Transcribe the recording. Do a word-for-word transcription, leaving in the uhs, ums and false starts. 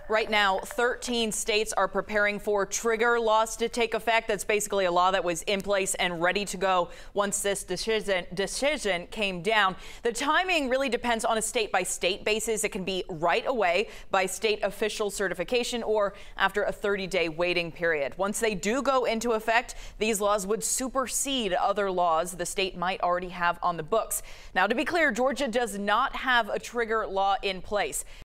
Right now, thirteen states are preparing for trigger laws to take effect. That's basically a law that was in place and ready to go once this decision, decision came down. The timing really depends on a state by state basis. It can be right away by state official certification or after a thirty day waiting period. Once they do go into effect, these laws would supersede other laws the state might already have on the books. Now, to be clear, Georgia does not have a trigger law in place.